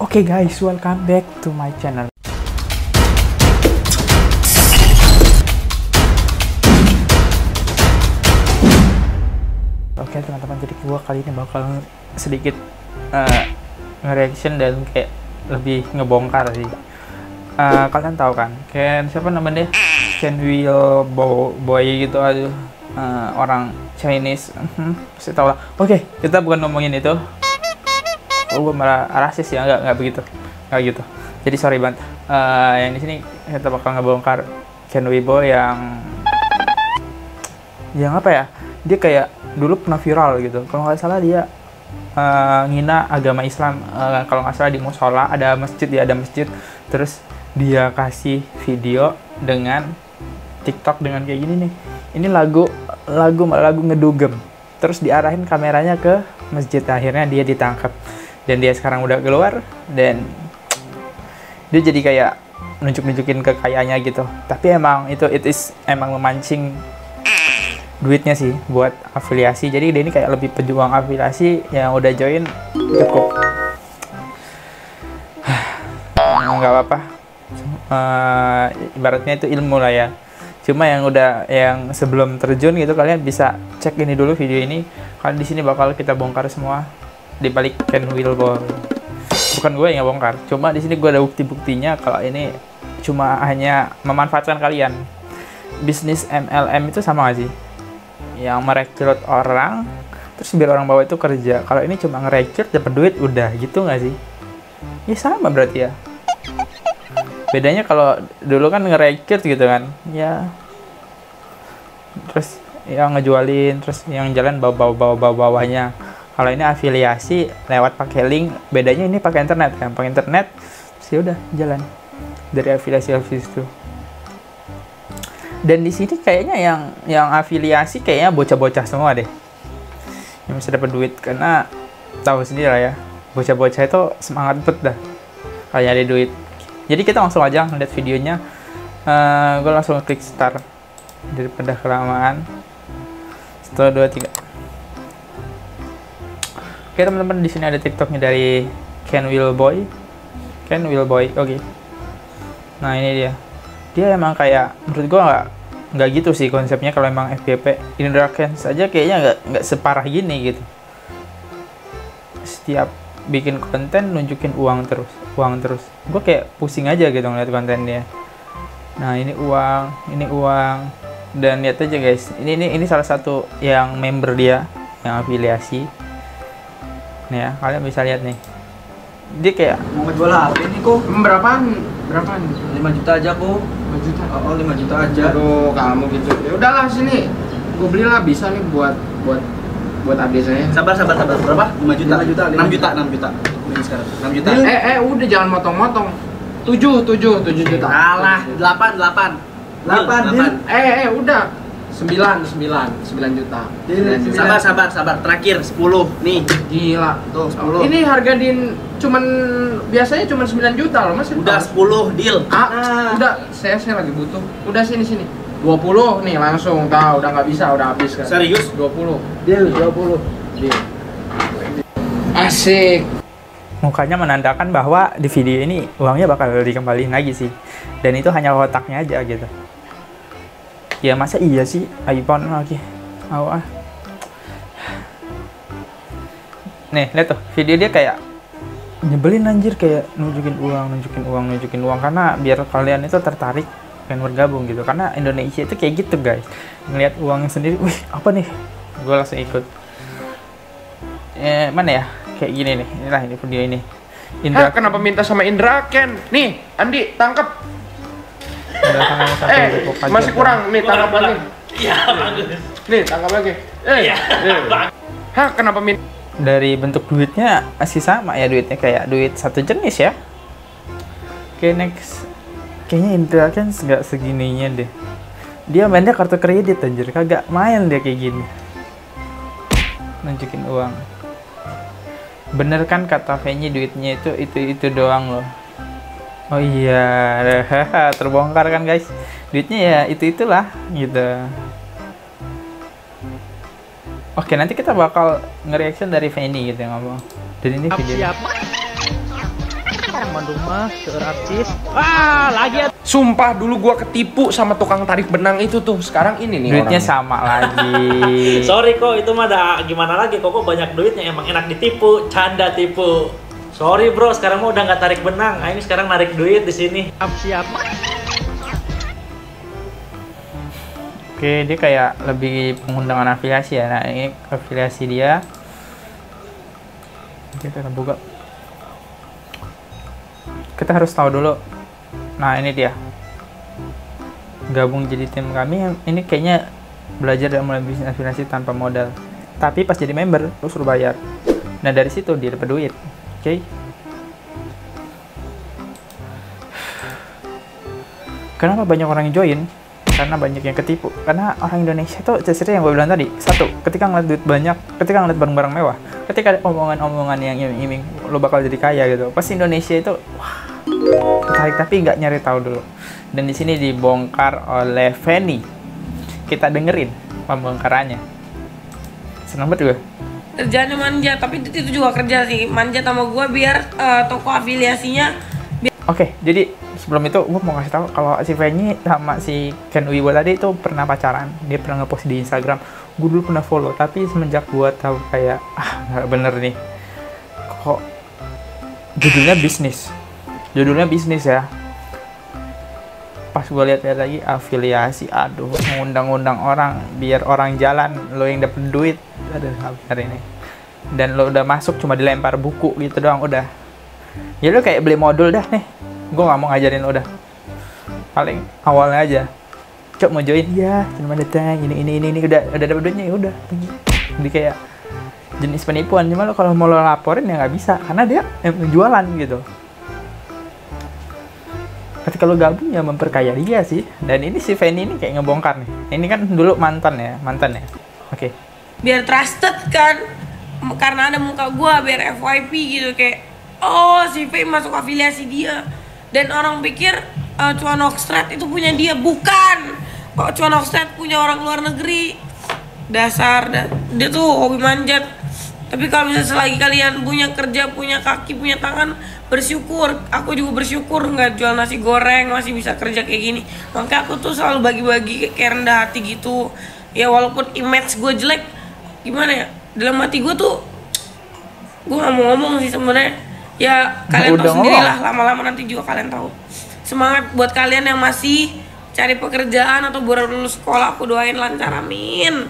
Oke guys, welcome back to my channel. Oke teman-teman, jadi gue kali ini bakal sedikit nge-reaction dan kayak lebih ngebongkar sih. Kalian tahu kan, kayak siapa namanya? Ken Will Boy gitu, aduh, orang Chinese, pasti tau lah. Oke, kita bukan ngomongin itu. Gue malah rasis ya, nggak begitu, nggak gitu. Jadi sorry banget. Yang di sini kita bakal ngebongkar Ken Will Boy yang apa ya? Dia kayak dulu pernah viral gitu. Kalau nggak salah dia ngina agama Islam. Kalau nggak salah di musola ada masjid, terus dia kasih video dengan TikTok dengan kayak gini nih. Ini lagu ngedugem. Terus diarahin kameranya ke masjid. Akhirnya dia ditangkap. Dan dia sekarang udah keluar dan dia jadi kayak nunjukin kekayaannya gitu. Tapi emang emang memancing duitnya sih buat afiliasi. Jadi dia ini kayak lebih pejuang afiliasi yang udah join cukup. Nggak apa-apa. Ibaratnya itu ilmu lah ya. Cuma yang sebelum terjun gitu, kalian bisa cek ini dulu video ini. Kalian di sini bakal kita bongkar semua di balik Ken Will Boy. Bukan gue yang bongkar, cuma di sini gue ada bukti-buktinya kalau ini cuma hanya memanfaatkan kalian. Bisnis MLM itu sama gak sih? Yang merekrut orang terus biar orang bawah itu kerja. Kalau ini cuma ngerekrut dapat duit udah gitu nggak sih? Ya sama berarti ya. Bedanya kalau dulu kan ngerekrut gitu kan, ya terus yang ngejualin, terus yang jalan bawahnya. Kalau ini afiliasi lewat pakai link, bedanya ini pakai internet kan, pakai internet sih udah jalan dari afiliasi itu. Dan di sini kayaknya yang afiliasi kayaknya bocah-bocah semua deh yang bisa dapat duit, karena tahu sendiri lah ya, bocah-bocah itu semangat bet dah kalau nyari duit. Jadi kita langsung aja ngeliat videonya. Gue langsung klik start daripada kelamaan. 1, 2, 3. Oke teman-teman, di sini ada TikToknya dari Ken Will Boy. Oke. Nah ini dia. Dia emang kayak, menurut gua nggak gitu sih konsepnya. Kalau emang FYP Indra Ken saja kayaknya nggak separah gini gitu. Setiap bikin konten nunjukin uang terus. Gua kayak pusing aja gitu ngeliat konten dia. Nah ini uang. Dan lihat aja guys, ini salah satu yang member dia yang afiliasi. Nih ya, kalian bisa lihat nih. Dia kayak mau ngejual HP ini kok. Berapaan? 5 juta aja kok. 5 juta. Oh, 5 juta aja. Aduh, kamu gitu. Ya udahlah sini. Gue belilah, bisa nih buat update saya. Sabar. Berapa? 5 juta. 6 juta. Ini sekarang 6 juta. Udah jangan motong-motong. 7 juta. Alah, 8. Udah. 9 juta. Sabar. Terakhir 10 nih. Gila. Tuh 10. Ini harga biasanya cuma 9 juta loh, Mas. Udah 10 deal. Udah, saya lagi butuh. Udah sini. 20 nih langsung. Udah nggak bisa, udah habis kan. Serius? 20. Deal 20. Deal. Asik. mukanya menandakan bahwa di video ini uangnya bakal dikembaliin lagi sih. Dan itu hanya otaknya aja gitu. Ya masa iya sih iPhone lagi. Nih lihat tuh video dia kayak nyebelin anjir, kayak nunjukin uang karena biar kalian itu tertarik pengen bergabung gitu. Karena Indonesia itu kayak gitu guys, ngelihat uangnya sendiri, wih apa nih, gue langsung ikut. Mana ya, kayak gini nih, inilah ini video ini. Indra, kenapa minta sama Indra Ken? Nih Andi tangkap. Masih kurang nih, tangkap lagi. Iya bagus. Nih tangkap lagi. Kenapa minta? Dari bentuk duitnya masih sama ya, duitnya kayak duit satu jenis ya. Oke next. Kayaknya Indra kan nggak segininya deh. Dia mainnya kartu kredit anjir, kagak main dia kayak gini. Nunjukin uang. Bener kan kata Fenny, duitnya itu doang loh. Oh iya, terbongkar kan guys. Duitnya ya itulah gitu. Oke, nanti kita bakal nge-reaction dari Fenny gitu ngomong. Dan ini video. teman rumah, artis. Ah, lagi. Sumpah dulu gua ketipu sama tukang tarik benang itu tuh. Sekarang ini nih Duitnya orangnya. sama lagi. Sorry kok, itu mah gimana lagi, kok banyak duitnya, emang enak ditipu, canda tipu. Sorry bro, sekarang mah udah nggak tarik benang, ini sekarang narik duit di sini. Siap. Oke, dia kayak lebih pengundangan afiliasi ya. Nah, ini afiliasi dia. Kita buka. Kita harus tahu dulu. Nah, ini dia. Gabung jadi tim kami. Ini kayaknya belajar dan mulai bisnis afiliasi tanpa modal. Tapi pas jadi member, lu suruh bayar. Nah, dari situ dia dapat duit. Oke. Kenapa banyak orang yang join? Karena banyak yang ketipu. Karena orang Indonesia tuh seperti yang gue bilang tadi. Satu, ketika ngeliat duit banyak, ketika ngeliat barang-barang mewah, ketika ada omongan-omongan yang iming-iming lo bakal jadi kaya gitu, pasti Indonesia itu wah, tertarik tapi nggak nyari tahu dulu. Dan di sini dibongkar oleh Feni. Kita dengerin pembongkarannya. Seneng banget gue. Kerjaannya manja, tapi itu juga kerja sih, manja sama gue biar toko afiliasinya. Oke, jadi sebelum itu gue mau ngasih tahu kalau si Feni sama si Ken Wibo tadi itu pernah pacaran. Dia pernah ngepost di Instagram. Gue dulu pernah follow, tapi semenjak gue tahu kayak nggak bener nih. Kok judulnya bisnis ya. Pas gue lihat lagi afiliasi, aduh, ngundang-undang orang biar orang jalan, lo yang dapet duit, aduh, hari ini. Dan lo udah masuk cuma dilempar buku gitu doang, udah. Ya lo kayak beli modul dah nih, gue nggak mau ngajarin lo udah. Paling awalnya aja, cok mau join ya, cuma datang ini udah dapet duitnya ya udah. Jadi kayak jenis penipuan, cuma lo kalau mau lo laporin ya nggak bisa, karena dia jualan gitu. Ketika lo gabung ya memperkaya dia sih. Dan ini si Feni ini kayak ngebongkar nih. Ini kan dulu mantan ya. Oke. Biar trusted kan, karena ada muka gue, biar FYP gitu, kayak oh si Fei masuk afiliasi dia. Dan orang pikir Cuanokstrat itu punya dia, bukan. Kok Cuanokstrat punya orang luar negeri. Dasar, dia tuh hobi manjat. Tapi kalau misalnya selagi kalian punya kerja, punya kaki, punya tangan, bersyukur. Aku juga bersyukur nggak jual nasi goreng, masih bisa kerja kayak gini. Makanya aku tuh selalu bagi-bagi kayak rendah hati gitu. Ya walaupun image gue jelek, gimana ya? Dalam hati gue tuh, gue nggak mau ngomong sih sebenarnya. Ya kalian tahu sendirilah, lama-lama nanti juga kalian tahu. Semangat buat kalian yang masih cari pekerjaan atau baru lulus sekolah, aku doain lancar, amin.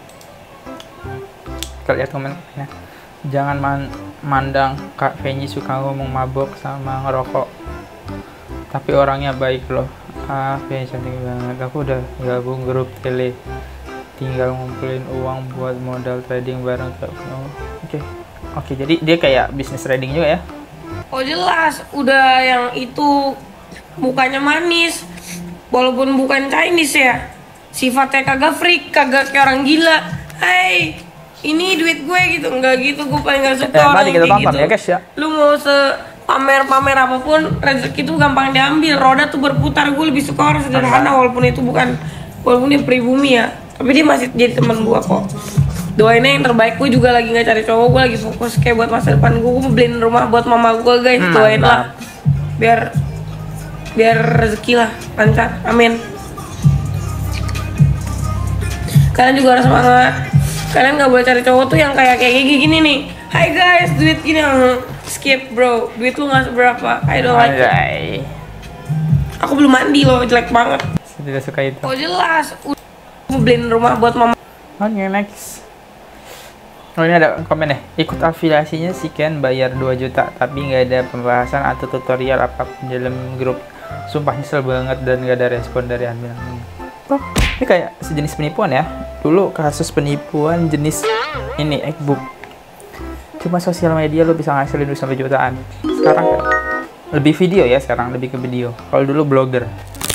Kita lihat komentarnya. Jangan mandang Kak Feni suka ngomong mabok sama ngerokok, tapi orangnya baik loh. Feni cantik banget. Aku udah gabung grup tele, tinggal ngumpulin uang buat modal trading bareng. Oke, jadi dia kayak bisnis trading juga ya. Oh jelas, udah yang itu mukanya manis, walaupun bukan Chinese ya, sifatnya kagak freak, kagak kayak orang gila. Hey, ini duit gue gitu, enggak gitu. Gue paling gak suka orang kita kayak tonton gitu ya guys ya. Lu mau pamer apapun, rezeki itu gampang diambil, roda tuh berputar. Gue lebih suka orang sederhana, walaupun dia pribumi ya, tapi dia masih jadi teman gue kok. Doainnya yang terbaik. Gue juga lagi nggak cari cowok, gue lagi fokus kayak buat masa depan gue. Gue beliin rumah buat mama gue guys. Doain lah biar rezeki lah lancar, amin. Kalian juga harus semangat. Kalian nggak boleh cari cowok tuh yang kayak gini nih. Hai guys, duit gini, skip bro, duit lu nggak seberapa. I don't like it. Aku belum mandi loh, jelek banget. Saya tidak suka itu. Oh jelas, gue beliin rumah buat mama. Oke, next. Oh, ini ada komen nih. Ikut afiliasinya si Ken bayar 2 juta, tapi nggak ada pembahasan atau tutorial apapun dalam grup. Sumpah nyesel banget dan nggak ada respon dari admin. Oh, ini kayak sejenis penipuan ya. Dulu kasus penipuan jenis ini, Egbook. Cuma sosial media lo bisa ngasilin duit sampai jutaan. Sekarang kan lebih video ya, sekarang lebih ke video. Kalau dulu blogger.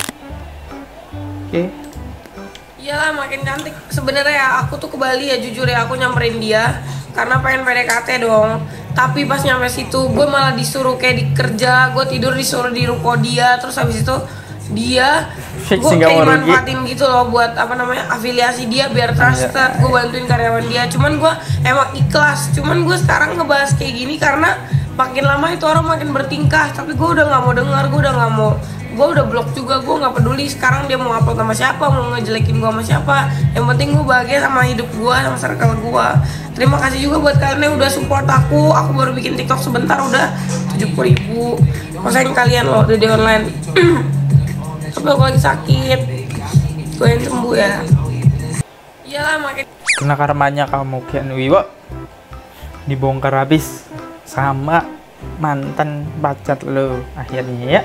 Oke. Iyalah makin cantik. Sebenarnya ya, aku tuh ke Bali ya, jujur ya, aku nyamperin dia karena pengen PDKT dong. Tapi pas nyampe situ gue malah disuruh kayak dikerja, gue tidur disuruh di ruko dia. Terus habis itu dia gue kayak dimanfaatin gitu loh buat afiliasi dia biar trusted. Gue bantuin karyawan dia, cuman gue emang ikhlas. Cuman gue sekarang ngebahas kayak gini karena makin lama itu orang makin bertingkah, tapi gue udah nggak mau dengar, gue udah blok juga, gue nggak peduli sekarang dia mau upload sama siapa, mau ngejelekin gue sama siapa, yang penting gue bahagia sama hidup gue, sama circle gue. Terima kasih juga buat kalian yang udah support aku baru bikin TikTok sebentar udah 70.000. Maksudnya kalian loh di online. Tapi aku lagi sakit, gue yang sembuh ya. Iyalah makin Kena karmanya kamu Kian Wiwo, dibongkar habis sama mantan pacar lo akhirnya ya.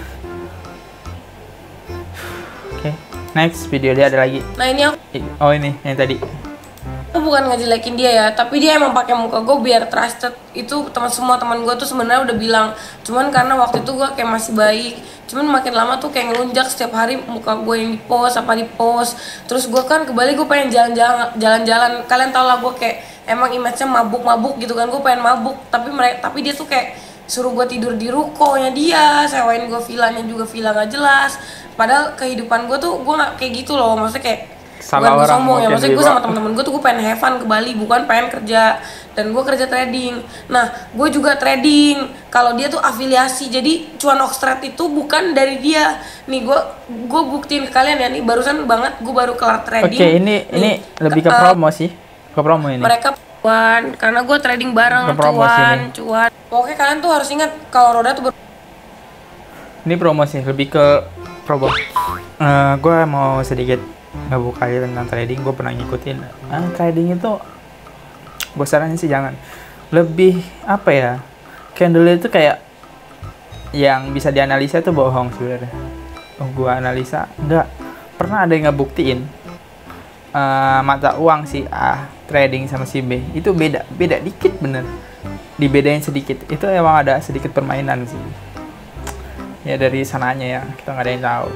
Oke, next video dia ada lagi. Nah ini Oh ini yang tadi. aku bukan ngejelekin dia ya, tapi dia emang pakai muka gue biar trusted. Itu semua teman gue tuh sebenarnya udah bilang, cuman karena waktu itu gue kayak masih baik, cuman makin lama tuh kayak ngelunjak setiap hari muka gue yang di-post apa di-post. Terus gue kan ke Bali, gue pengen jalan-jalan. Kalian tau lah gue kayak emang image-nya mabuk-mabuk gitu kan, gue pengen mabuk, tapi dia tuh kayak suruh gue tidur di rukonya dia, sewain gue villanya juga villa gak jelas. Padahal kehidupan gue tuh gue gak kayak gitu loh, maksudnya kayak Salah bukan gue orang sombong ya, mungkin maksudnya gue juga. sama temen-temen gue tuh gue pengen have fun ke Bali, bukan pengen kerja. Dan gue kerja trading. Nah gue juga trading, kalau dia tuh afiliasi, jadi cuan Oxtrade itu bukan dari dia. Nih gue buktiin ke kalian ya, nih barusan banget gue baru kelar trading. Oke, ini lebih ke promo sih, ke promo ini. Mereka cuan, karena gue trading bareng, Ke promosi cuan. Pokoknya kalian tuh harus ingat kalau roda tuh Ini promo sih, lebih ke promo. Gue mau sedikit ngebuka tentang trading. Gue pernah ngikutin. Trading itu, gue saranin sih jangan. Lebih apa ya? Candle itu kayak yang bisa dianalisa itu bohong sebenarnya. Gue analisa enggak pernah ada yang ngebuktiin mata uang si A trading sama si B itu beda dikit, bener dibedain sedikit. Itu emang ada sedikit permainan sih ya, dari sananya ya, kita nggak ada yang tahu.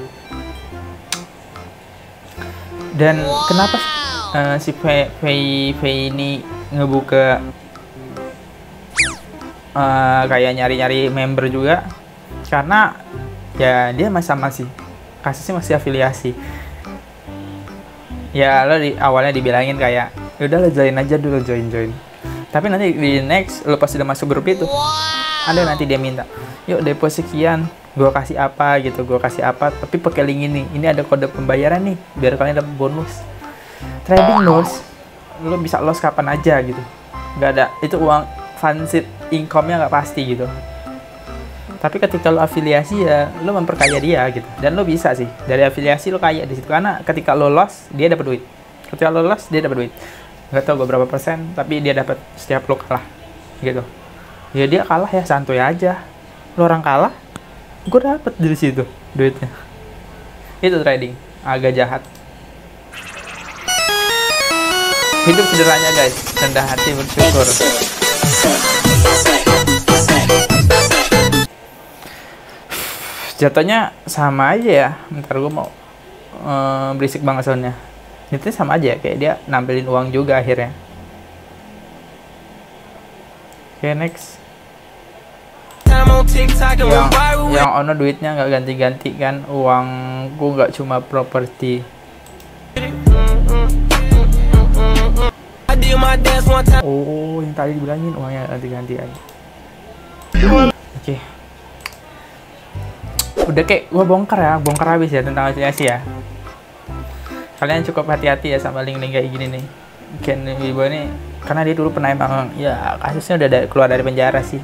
Dan kenapa si Fei ini ngebuka kayak nyari-nyari member juga, karena ya dia masih kasusnya masih afiliasi ya. Lo awalnya dibilangin kayak udah lo join aja dulu, join, tapi nanti di next lo pasti udah masuk grup itu, ada nanti dia minta yuk deposit sekian, gue kasih apa gitu, tapi pakai link ini ada kode pembayaran nih biar kalian dapat bonus. Trading loss, lo bisa loss kapan aja gitu, nggak ada itu uang transit income-nya nggak pasti gitu. Tapi ketika lo afiliasi ya lo memperkaya dia gitu, dan lo bisa sih dari afiliasi lo kaya di situ, karena ketika lo loss dia dapat duit, nggak tahu berapa persen, tapi dia dapat setiap lo kalah gitu. Ya dia kalah ya santuy aja, lo orang kalah gue dapet dari situ duitnya. Itu trading agak jahat. Hidup sederhana guys, rendah hati bersyukur. Jatuhnya sama aja ya, bentar gue mau berisik banget soalnya. Itu sama aja kayak dia nampilin uang juga akhirnya. Oke, next. Yang ono duitnya nggak ganti-ganti kan, uangku nggak cuma properti. Oh, yang tadi dibilangin uangnya ganti-ganti aja. Oke. Udah kayak gua bongkar habis ya tentang afiliasi ya. Kalian cukup hati-hati ya sama link-link kayak gini nih. Kian Wiwo ini karena dia dulu pernah emang ya kasusnya udah keluar dari penjara sih.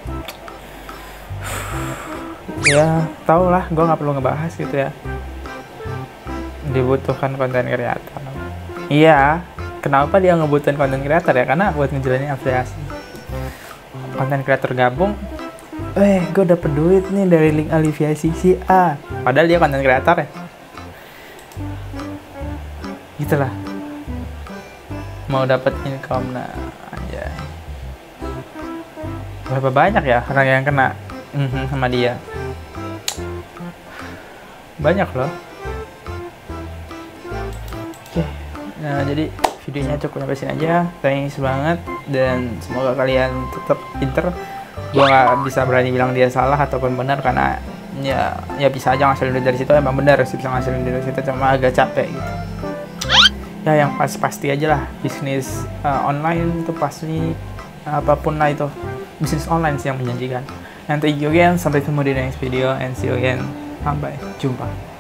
Ya tau lah, gue nggak perlu ngebahas gitu ya. Dibutuhkan konten kreator. Iya, kenapa dia ngebutuhin konten kreator ya? Karena buat ngejalanin afiliasi. Konten kreator gabung, gue dapet duit nih dari link afiliasi si A. Padahal dia konten kreator ya. Gitulah. Mau dapat income aja. Berapa banyak ya orang yang kena sama dia? Banyak loh. Oke, nah jadi videonya cukup sampai sini aja. Thanks banget dan semoga kalian tetap pinter. Gua nggak bisa berani bilang dia salah ataupun benar, karena ya bisa aja ngasilin duit dari situ, emang benar sih bisa ngasilin duit dari situ, cuma agak capek gitu. Ya yang pasti aja lah, bisnis online itu pasti apapun lah itu bisnis online sih yang menjanjikan. And thank you again, sampai ketemu di next video and see you again. Sampai jumpa.